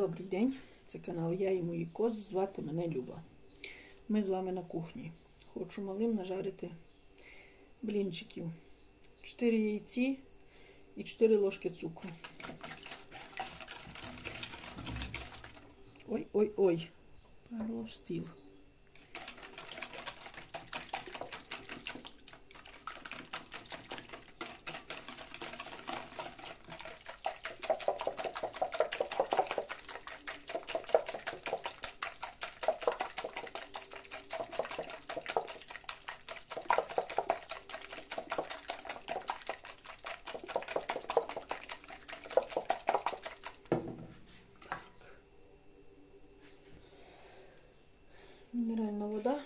Добрий день, це канал Я і мої кози, звати мене Люба. Ми з вами на кухні. Хочу малим нажарити блінчиків. 4 яйці і 4 ложки цукру. Ой-ой-ой, перло в стіл. Мінеральна вода.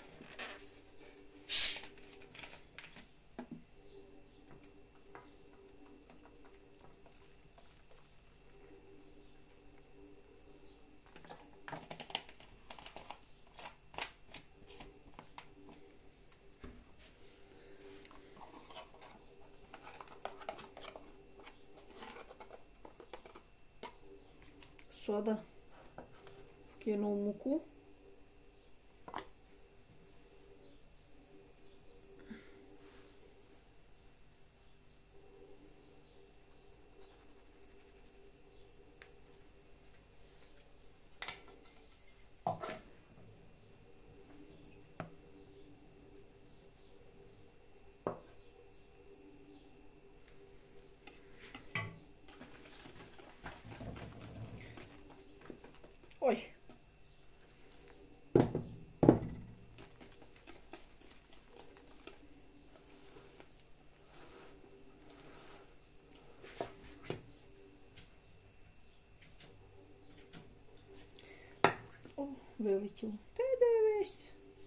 Сода. Вкинув муку. Ой. О, вилетіло. Ти дивись.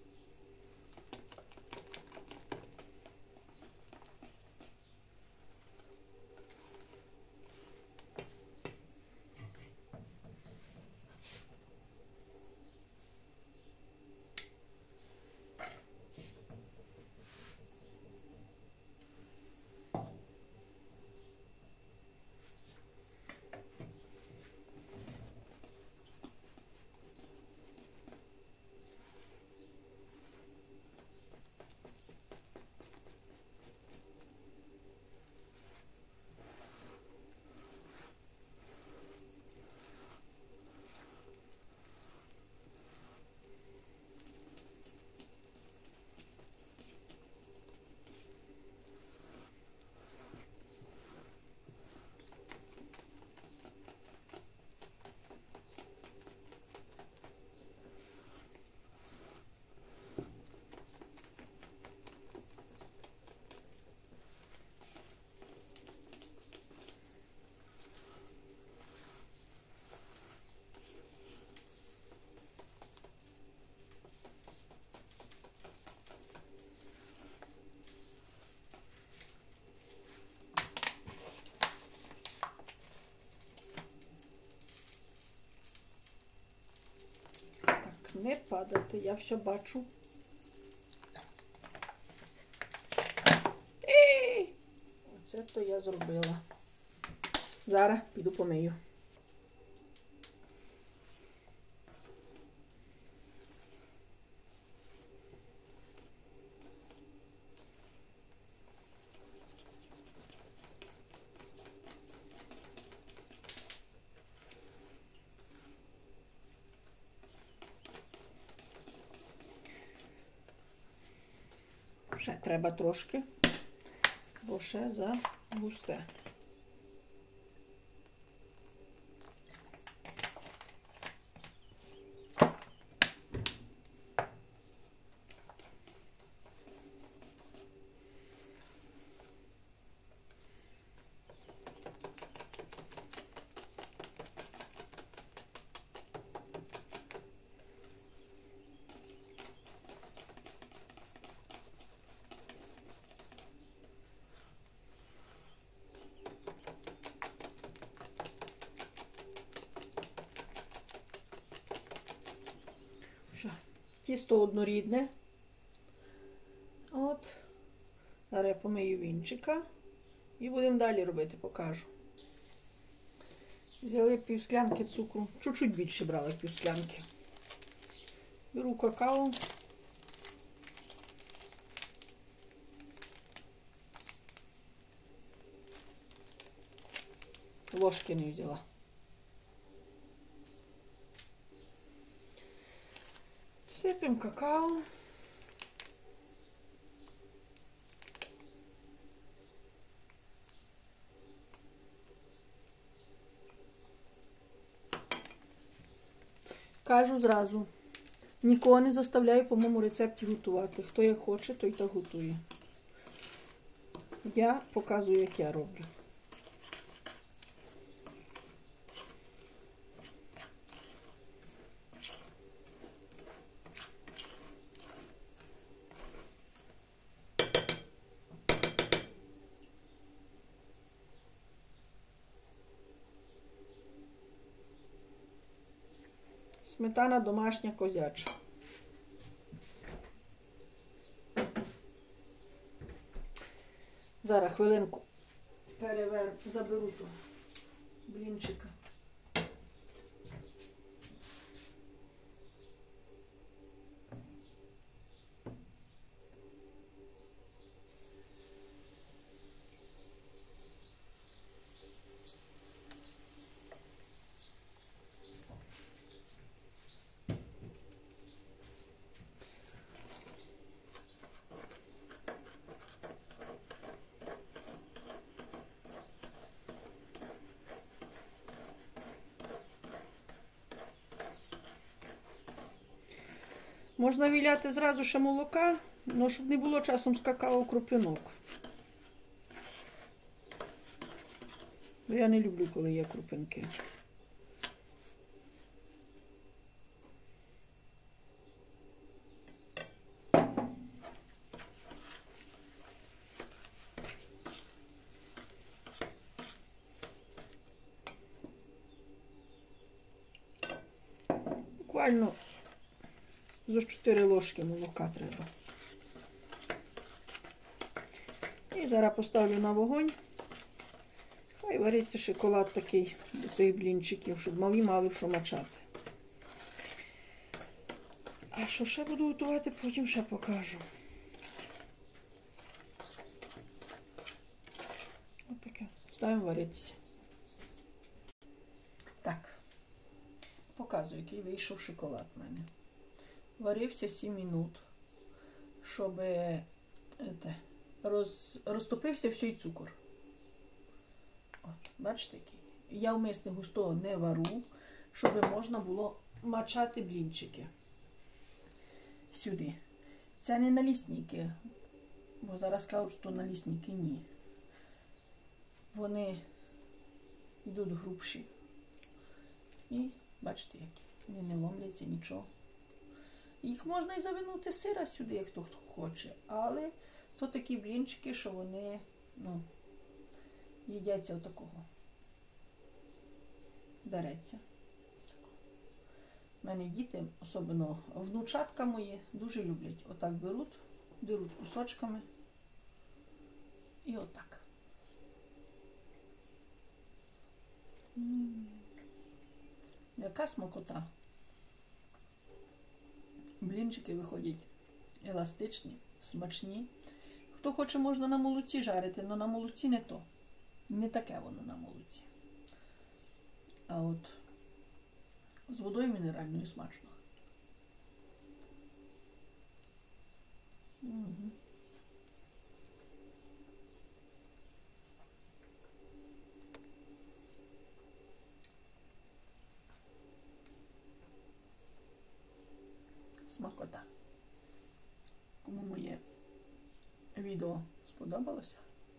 Не падати, я все бачу. Оце то я зробила. Зараз піду помию. Ще треба трошки, бо ще загусте. Тісто однорідне. От. Зараз я помию вінчика і будемо далі робити, покажу. Взяли пів склянки цукру. Чуть-чуть більше брала пів склянки. Беру какао. Ложки не взяла. Сипемо какао. Кажу зразу, нікого не заставляю по моєму рецепті готувати. Хто як хоче, той так готує. Я показую, як я роблю. Сметана домашня козяча. Зараз хвилинку заберу ту блінчика. Можна віляти зразу ще молока, але щоб не було часом з какао крупинок. Бо я не люблю, коли є крупинки. Буквально зо 4 ложки молока треба. І зараз поставлю на вогонь. Хай вариться шоколад такий до тих блінчиків, щоб малі мали що мачати. А що ще буду готувати, потім ще покажу. Ось таке. Ставимо варитися. Так. Показую, який вийшов шоколад в мене. Варився 7 минут, щоб розтопився всій цукор. От, бачите який? Я вмисне густого не вару, щоб можна було мачати блінчики сюди. Це не налісники, бо зараз кажуть, що налісники ні. Вони йдуть грубші. І бачите які? Вони не ломляться, нічого. Їх можна і завинути сира сюди, як хто хоче, але то такі блінчики, що вони, їдяться отакого. Береться. У мене діти, особливо внучатка мої, дуже люблять. Отак беруть кусочками і отак. Яка смакота. Блінчики виходять еластичні, смачні. Хто хоче, можна на молоці жарити, але на молоці не то. Не таке воно на молоці. А от з водою мінеральною смачно. Угу. Смакота. Кому моє відео сподобалося?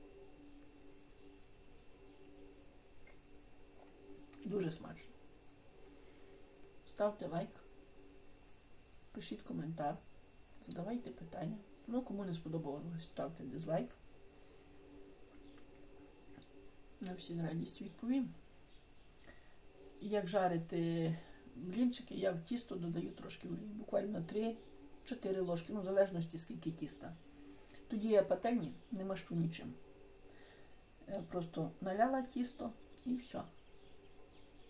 Дуже смачно. Ставте лайк, пишіть коментар, задавайте питання. Кому не сподобалось, ставте дизлайк. На всі з радістю відповім. Як жарити блінчики, я в тісто додаю трошки олії, буквально 3-4 ложки, в залежності скільки тіста. Тоді я пательні не мащу нічим. Я просто наляла тісто і все.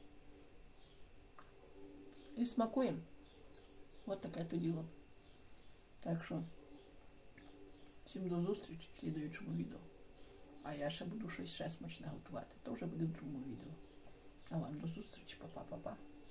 і смакуємо. От таке то діло. Так що, всім до зустрічі в слідуючому відео. А я ще буду щось ще смачне готувати. То вже буде в другому відео. А вам до зустрічі. Па-па-па-па.